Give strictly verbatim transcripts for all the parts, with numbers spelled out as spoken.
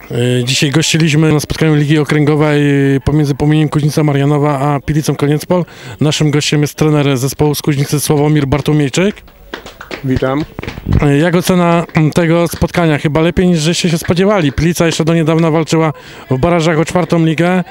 Dzisiaj gościliśmy na spotkaniu Ligi Okręgowej pomiędzy Płomieniem Kuźnica Marianowa a Pilicą Koniecpol. Naszym gościem jest trener zespołu z Kuźnicy Sławomir Bartłomiejczyk. Witam. Jak ocena tego spotkania? Chyba lepiej niż żeście się spodziewali. Pilica jeszcze do niedawna walczyła w barażach o czwartą ligę.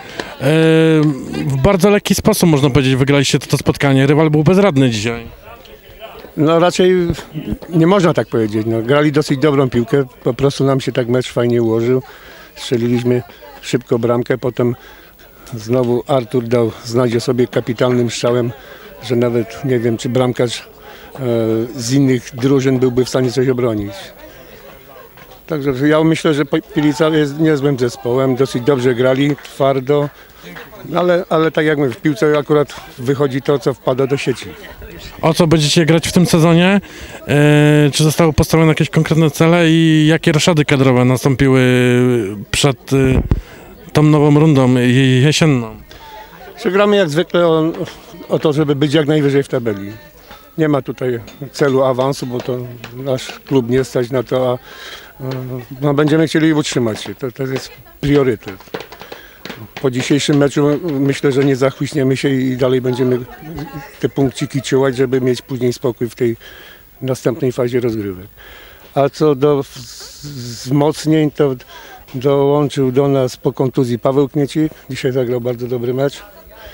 W bardzo lekki sposób, można powiedzieć, wygraliście to, to spotkanie. Rywal był bezradny dzisiaj. No raczej nie można tak powiedzieć. No, grali dosyć dobrą piłkę, po prostu nam się tak mecz fajnie ułożył. Strzeliliśmy szybko bramkę, potem znowu Artur dał znać o sobie kapitalnym strzałem, że nawet nie wiem, czy bramkarz e, z innych drużyn byłby w stanie coś obronić. Także ja myślę, że Pilica jest niezłym zespołem, dosyć dobrze grali, twardo, ale, ale tak jak mówię, w piłce akurat wychodzi to, co wpada do sieci. O co będziecie grać w tym sezonie? E, czy zostały postawione jakieś konkretne cele i jakie roszady kadrowe nastąpiły przed e, tą nową rundą jesienną? Gramy jak zwykle o, o to, żeby być jak najwyżej w tabeli. Nie ma tutaj celu awansu, bo to nasz klub nie stać na to, a no, będziemy chcieli utrzymać się. To, to jest priorytet. Po dzisiejszym meczu myślę, że nie zachłyśniemy się i dalej będziemy te punkciki ciułać, żeby mieć później spokój w tej następnej fazie rozgrywek. A co do wzmocnień, to dołączył do nas po kontuzji Paweł Kmiecik. Dzisiaj zagrał bardzo dobry mecz.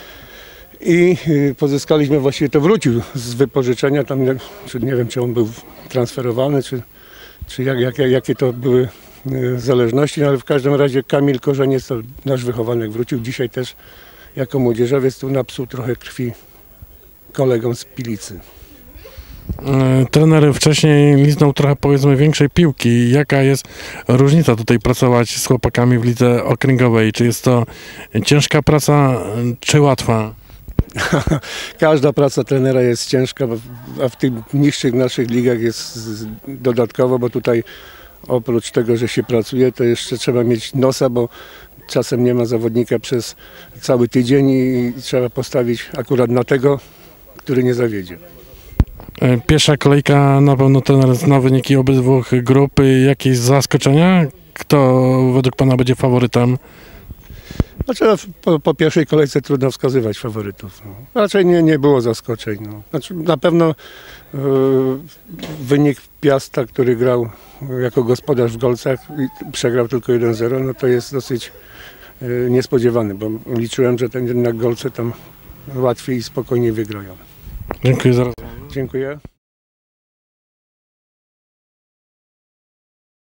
I pozyskaliśmy, właściwie to wrócił z wypożyczenia, tam czy nie wiem, czy on był transferowany, czy, czy jak, jak, jakie to były zależności, no ale w każdym razie Kamil Korzeniec, to nasz wychowanek, wrócił dzisiaj też jako młodzieżowiec, tu napsuł trochę krwi kolegom z Pilicy. Trener wcześniej liznął trochę, powiedzmy, większej piłki. Jaka jest różnica tutaj pracować z chłopakami w lidze okręgowej? Czy jest to ciężka praca, czy łatwa? Każda praca trenera jest ciężka, a w tych niższych naszych ligach jest dodatkowo, bo tutaj oprócz tego, że się pracuje, to jeszcze trzeba mieć nosa, bo czasem nie ma zawodnika przez cały tydzień i trzeba postawić akurat na tego, który nie zawiedzie. Pierwsza kolejka, na pewno trener zna wyniki obydwu grup. Jakieś zaskoczenia? Kto według pana będzie faworytem? Znaczy, po, po pierwszej kolejce trudno wskazywać faworytów. No. Raczej nie, nie było zaskoczeń. No. Znaczy, na pewno y, wynik Piasta, który grał jako gospodarz w Golcach i przegrał tylko jeden zero, no to jest dosyć y, niespodziewany, bo liczyłem, że ten jednak Golce tam łatwiej i spokojniej wygrają. Dziękuję za rozmowę. Dziękuję.